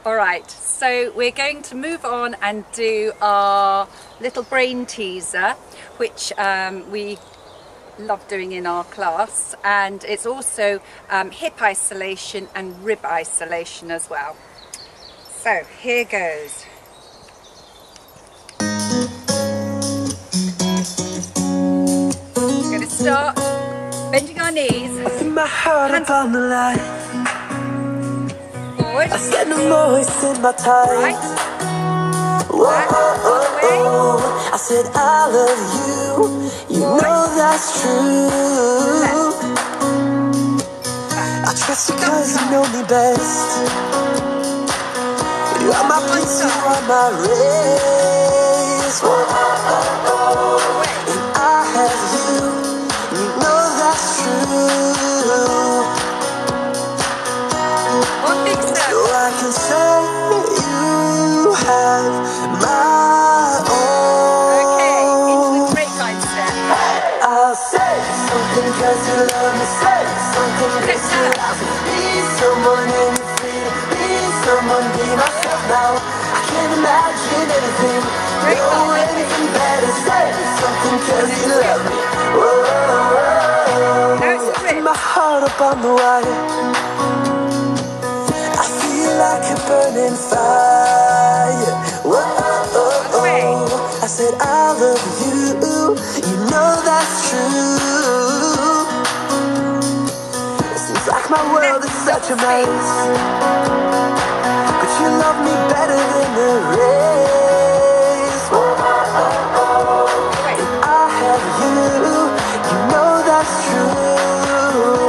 Alright, so we're going to move on and do our little brain teaser, which we love doing in our class, and it's also hip isolation and rib isolation as well. So here goes. We're going to start bending our knees, my heart hands upon the line. forward, I said no more wasting my time. right, Whoa, back, all the way, I said I love you. You know that's true. left, I trust you cause you know me best. You are my peace, you are my race. Whoa, and I have you. You know that's true. one big So circle. I can say you have my own. Okay, into the grapevine step. I'll say something cause you love me. Say something cause you love me. Be someone in your freedom. Be someone, be myself now. I can't imagine anything. No, anything better. Say something cause you love me. Whoa, Now it's a rib. my heart up on the wire. I feel like a burning fire. Whoa, I said I love you. You know that's true. Seems like my world is such a mess, but you love me better than the rest. And I have you. You know that's true.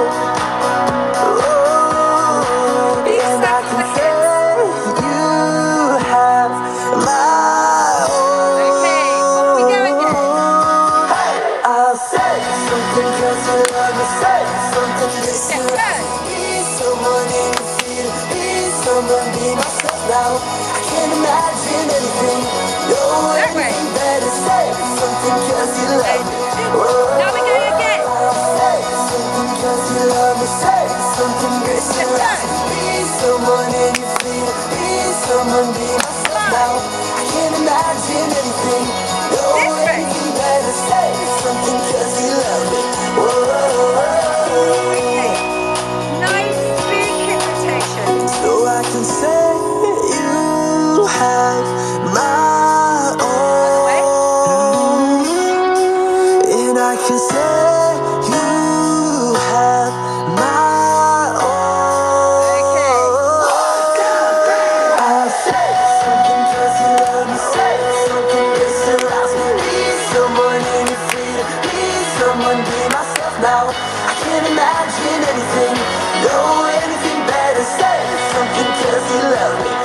Oh, and I can say you have my own. Okay, off we go again. I'll say something cause you love me. Say something cause you love me. Turn. Be someone in your feet. Be someone, be myself now. I can't imagine anything. No, That way. anything better. Say something cause you love me. Now we're going again. Say something cause you love me. Say something cause you love me. Be someone in your feet. Be someone, be myself now. I can't imagine anything. No, This way. anything better. Say something cause you love me. Okay, nice big hip rotation. So I can say you have my own. And I can say you have my own. I'll say something cause you love me. Say something cause you love me. Be someone in your freedom. Be someone, be myself now. I can't imagine anything. No, anything better. Say something cause you love me.